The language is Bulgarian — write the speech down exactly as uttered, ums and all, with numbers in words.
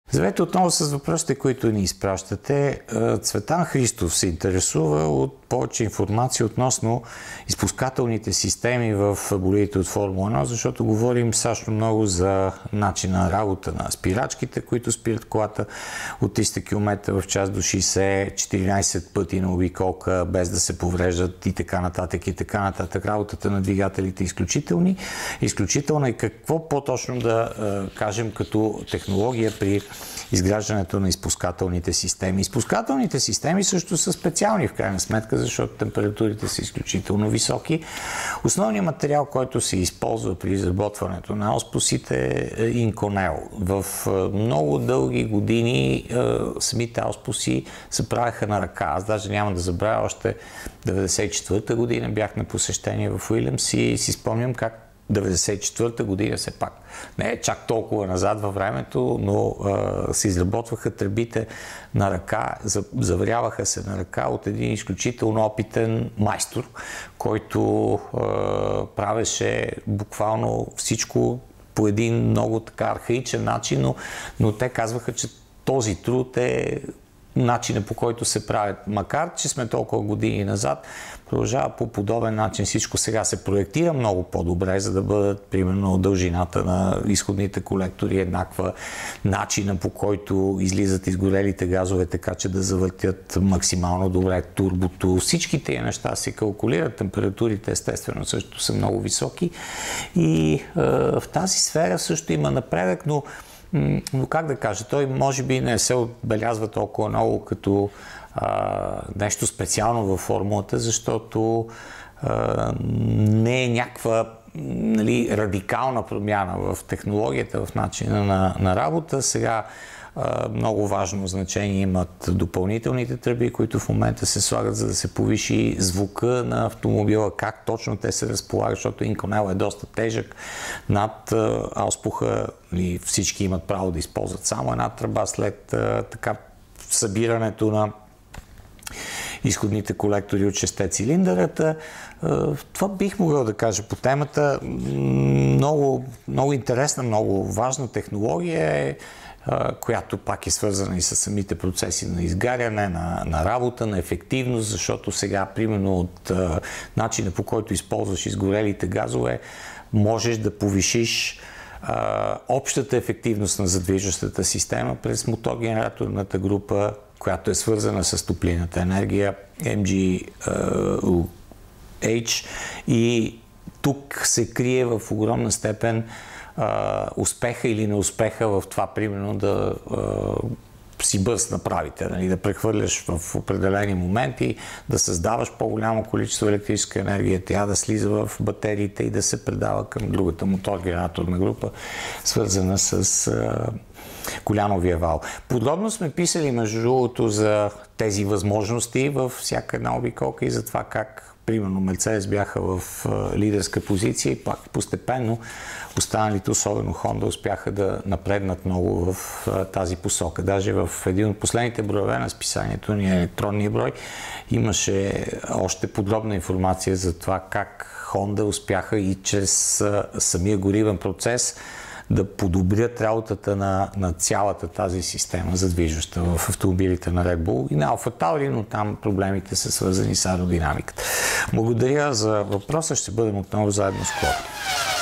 Здравейте отново с въпросите, които ни изпращате. Цветан Христов се интересува от повече информация относно изпускателните системи в болидите от Формула едно, защото говорим също много за начина на работа на спирачките, които спират колата от триста километра в час до шейсет, четиринайсет пъти на обиколка, без да се повреждат и така нататък и така нататък. Работата на двигателите е изключителни. изключителна и какво по-точно да е, кажем като технология при изграждането на изпускателните системи. Изпускателните системи също са специални в крайна сметка, защото температурите са изключително високи. Основният материал, който се използва при изработването на ауспусите е инконел. В много дълги години самите ауспуси се правеха на ръка. Аз даже няма да забравя, още деветдесет и четвърта година бях на посещение в Уилямс и си спомням как деветдесет и четвърта година все пак. Не е чак толкова назад във времето, но а, се изработваха тръбите на ръка, заваряваха се на ръка от един изключително опитен майстор, който а, правеше буквално всичко по един много така архаичен начин, но, но те казваха, че този труд е начина, по който се правят. Макар че сме толкова години назад, продължава по подобен начин. Всичко сега се проектира много по-добре, за да бъдат, примерно, дължината на изходните колектори еднаква, начина, по който излизат изгорелите газове, така че да завъртят максимално добре турбото. Всички тези неща се калкулират. Температурите, естествено, също са много високи. И е, в тази сфера също има напредък, но Но как да кажа, той може би не се отбелязва толкова много като а, нещо специално във формулата, защото а, не е някаква, нали, радикална промяна в технологията, в начина на, на работа. Сега а, много важно значение имат допълнителните тръби, които в момента се слагат, за да се повиши звука на автомобила, как точно те се разполагат, защото инконел е доста тежък. Над а, ауспуха, нали, всички имат право да използват само една тръба след а, така събирането на изходните колектори от шестте цилиндърата. Това бих могъл да кажа по темата. Много, много интересна, много важна технология е, която пак е свързана и с самите процеси на изгаряне, на, на работа, на ефективност, защото сега, примерно, от а, начина, по който използваш изгорелите газове, можеш да повишиш а, общата ефективност на задвижващата система през мотор-генераторната група, която е свързана с топлинната енергия, Ем Джи Ейч, и тук се крие в огромна степен а, успеха или неуспеха в това, примерно, да а, си бърз направите, нали, да прехвърляш в определени моменти, да създаваш по-голямо количество електрическа енергия, тя да слиза в батериите и да се предава към другата мотор-генераторна група, свързана с а, коляновия вал. Подробно сме писали, между другото, за тези възможности във всяка една обиколка и за това как, примерно, Мерцедес бяха в лидерска позиция и пак постепенно останалите, особено Honda, успяха да напреднат много в тази посока. Даже в един от последните броеве на списанието ни, електронния брой, имаше още подробна информация за това как Honda успяха и чрез самия горивен процес да подобрят работата на, на цялата тази система, задвижваща в автомобилите на Red Bull и на Alpha Tauri, но там проблемите са свързани с аеродинамиката. Благодаря за въпроса, ще бъдем отново заедно скоро.